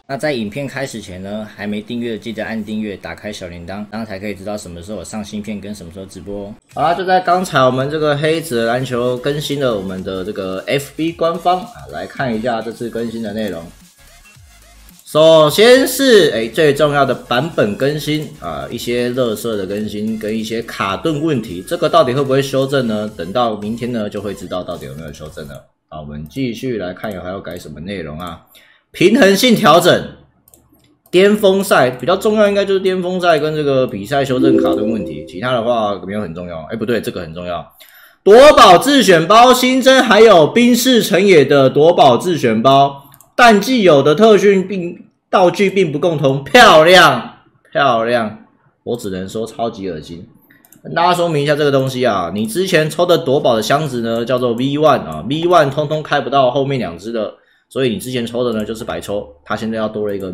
那在影片开始前呢，还没订阅的记得按订阅，打开小铃铛，这样才可以知道什么时候有上新片跟什么时候直播哦。好啦，就在刚才我们这个黑子篮球更新了我们的这个 FB 官方来看一下这次更新的内容。首先是最重要的版本更新一些垃圾的更新跟一些卡顿问题，这个到底会不会修正呢？等到明天呢就会知道到底有没有修正了。好，我们继续来看还要改什么内容啊？平衡性调整，巅峰赛比较重要，应该就是巅峰赛跟这个比赛修正卡顿问题，其他的话没有很重要。不对，这个很重要。夺宝自选包新增，还有宾士成也的夺宝自选包，但既有的特训道具并不共同，漂亮漂亮，我只能说超级恶心。跟大家说明一下这个东西啊，你之前抽的夺宝的箱子呢叫做 V1 V1 通通开不到后面2只的。所以你之前抽的呢就是白抽，它现在要多了一个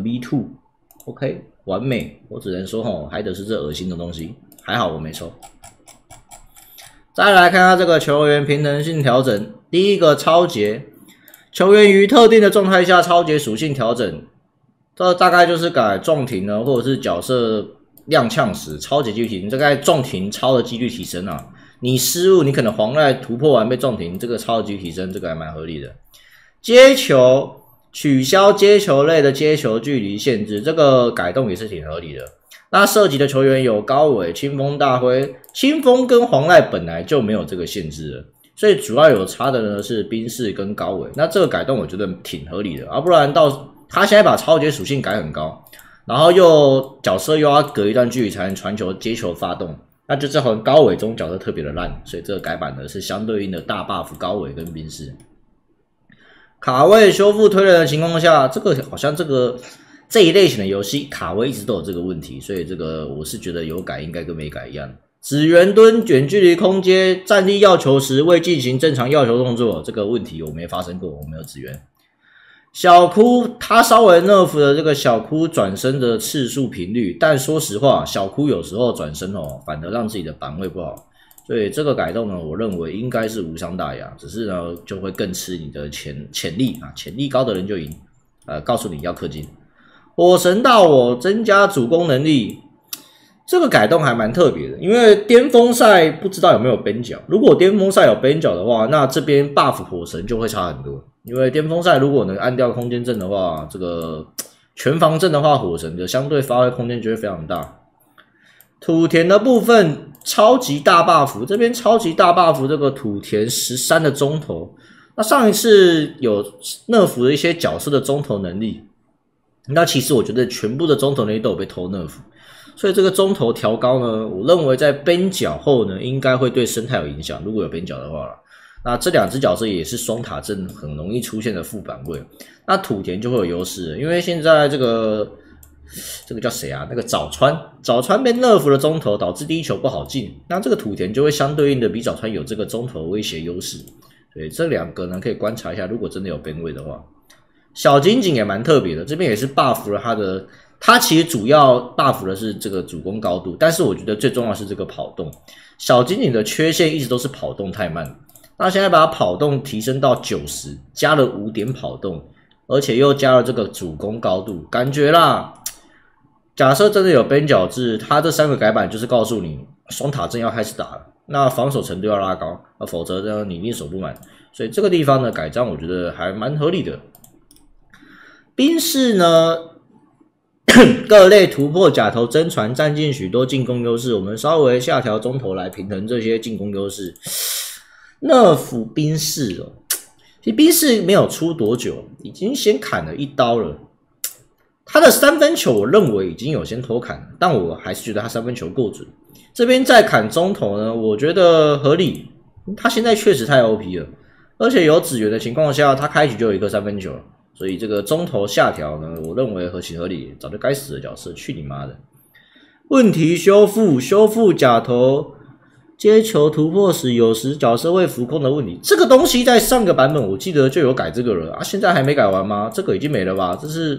V2，OK， 完美。我只能说还得是这恶心的东西，还好我没抽。再来看看这个球员平衡性调整，第一个超节，球员于特定的状态下超节属性调整，这大概就是改撞停呢，或者是角色踉跄时超节几率提升，这个撞停超的几率提升啊。你失误，你可能黄赖突破完被撞停，这个超的几率提升，这个还蛮合理的。接球取消接球类的接球距离限制，这个改动也是挺合理的。那涉及的球员有高伟、清风、大辉，清风跟黄赖本来就没有这个限制了，所以主要有差的呢是宾士跟高伟。那这个改动我觉得挺合理的，不然到他现在把超节属性改很高，然后角色又要隔一段距离才能传球接球发动，那就这和高伟中角色特别的烂，所以这个改版呢是相对应的大 buff 高伟跟宾士。卡位修复推人的情况下，这个好像这一类型的游戏卡位一直都有这个问题，所以这个我是觉得有改应该跟没改一样。指圆蹲远距离空接站立要球时未进行正常要球动作，这个问题我没发生过，我没有指圆。小哭他稍微 nerf 了这个小哭转身的次数频率，但说实话，小哭有时候转身反而让自己的板位不好。所以这个改动呢，我认为应该是无伤大雅，只是呢就会更吃你的潜力潜力高的人就赢。告诉你要氪金。火神大我增加主攻能力，这个改动还蛮特别的，因为巅峰赛不知道有没有边角，如果巅峰赛有边角的话，那这边 buff 火神就会差很多。因为巅峰赛如果能按掉空间阵的话，这个全防阵的话，火神的相对发挥空间就会非常大。土田的部分超级大 buff， 这边超级大 buff 这个土田13的中投，那上一次有nerf的一些角色的中投能力，那其实我觉得全部的中投能力都有被偷nerf，所以这个中投调高呢，我认为在边角后呢，应该会对生态有影响，如果有边角的话啦。那这2只角色也是双塔阵很容易出现的副板位，那土田就会有优势了，因为现在这个叫谁啊？那个早川被 nerf 了中投，导致第一球不好进，那这个土田就会相对应的比早川有这个中投威胁优势，所以这2个呢可以观察一下，如果真的有边位的话。小金井也蛮特别的，这边也是 buff 了他其实主要 buff 的是这个主攻高度，但是我觉得最重要的是这个跑动。小金井的缺陷一直都是跑动太慢，那现在把跑动提升到90，加了5点跑动，而且又加了这个主攻高度，感觉啦，假设真的有边角制，它这3个改版就是告诉你双塔阵要开始打了，那防守程度要拉高，否则呢你一定守不满，所以这个地方的改章我觉得还蛮合理的。宾士呢各类突破假头真传占尽许多进攻优势，我们稍微下调中投来平衡这些进攻优势。nerf 宾士其实宾士没有出多久，已经先砍了1刀了。他的3分球我认为已经有先偷砍了，但我还是觉得他3分球够准。这边再砍中投呢，我觉得合理。他现在确实太 OP 了，而且有指援的情况下，他开局就有一颗3分球了，所以这个中投下调呢，我认为合情合理。早就该死的角色，去你妈的！问题修复假头接球突破时，有时角色会浮空的问题，这个东西在上个版本我记得就有改这个了现在还没改完吗？这个已经没了吧？这是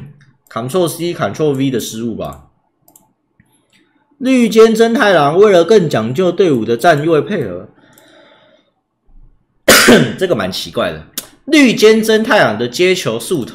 Ctrl C Ctrl V 的失误吧？绿间真太郎为了更讲究队伍的站位配合，这个蛮奇怪的。绿间真太郎的接球速投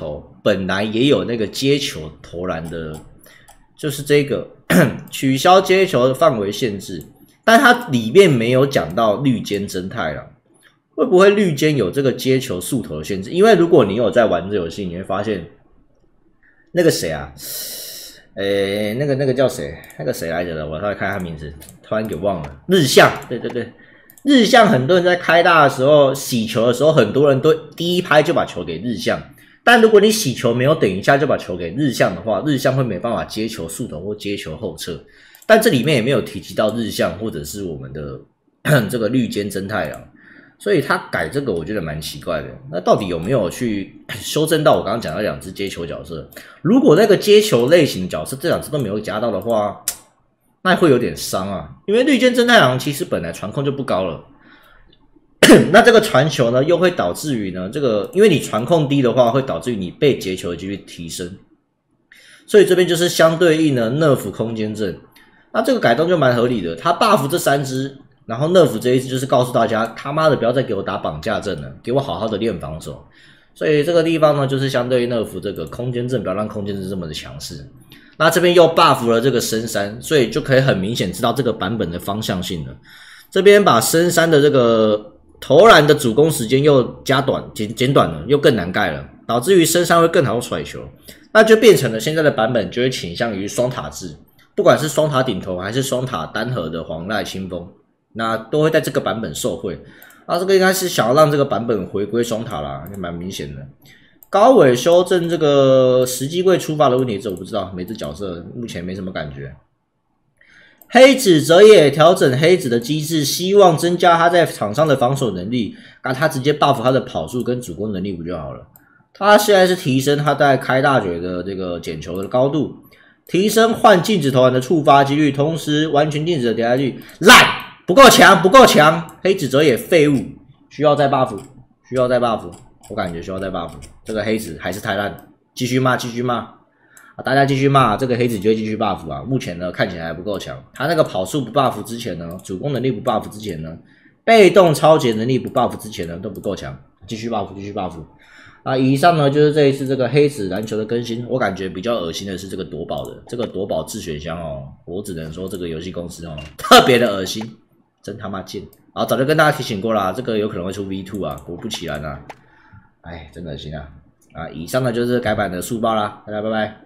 本来也有那个接球投篮的，就是这个取消接球的范围限制，但它里面没有讲到绿间侦太郎。会不会绿间有这个接球速投的限制？因为如果你有在玩这游戏，你会发现那个谁啊，那个叫谁？那个谁来着的？我稍微看他名字，突然给忘了。日向，对，日向很多人在开大的时候洗球的时候，很多人都第一拍就把球给日向。但如果你洗球没有等一下就把球给日向的话，日向会没办法接球速投或接球后撤。但这里面也没有提及到日向或者是我们的这个绿间真太郎。所以他改这个我觉得蛮奇怪的，那到底有没有去修正到我刚刚讲的2只接球角色？如果那个接球类型角色这2只都没有加到的话，那会有点伤啊。因为绿间真太郎其实本来传控就不高了，那这个传球呢又会导致于呢因为你传控低的话，会导致于你被截球的几率提升，所以这边就是相对应的nerf空间阵。那这个改动就蛮合理的，他 buff 这3只。然后nerf这一次就是告诉大家，他妈的不要再给我打绑架阵了，给我好好的练防守。所以这个地方呢，就是相对于nerf这个空间阵，不要让空间阵这么的强势。那这边又 buff 了这个深山，所以就可以很明显知道这个版本的方向性了。这边把深山的这个投篮的主攻时间又减短了，又更难盖了，导致于深山会更好甩球。那就变成了现在的版本就会倾向于双塔制，不管是双塔顶头还是双塔单核的黄赖清风。那都会在这个版本受惠，这个应该是想要让这个版本回归双塔啦，也蛮明显的。高尾修正这个时机柜出发的问题，这我不知道，每只角色目前没什么感觉。黑子则也调整黑子的机制，希望增加他在场上的防守能力，他直接 buff 他的跑速跟主攻能力不就好了？他现在是提升他在开大绝的这个捡球的高度，提升换禁止投篮的触发几率，同时完全禁止的叠加率，烂！不够强，黑子则也废物，需要再 buff， 我感觉需要再 buff， 这个黑子还是太烂，继续骂大家继续骂，这个黑子就会继续 buff 啊。目前呢看起来还不够强，他那个跑速不 buff 之前呢，主攻能力不 buff 之前呢，被动超节能力不 buff 之前呢都不够强，继续 buff。以上呢就是这一次这个黑子篮球的更新，我感觉比较恶心的是这个夺宝的，这个夺宝自选箱我只能说这个游戏公司特别的恶心。真他妈贱！早就跟大家提醒过啦，这个有可能会出 V2 啊，果不其然啊，真的恶心啊！以上呢就是改版的速报啦，大家拜拜。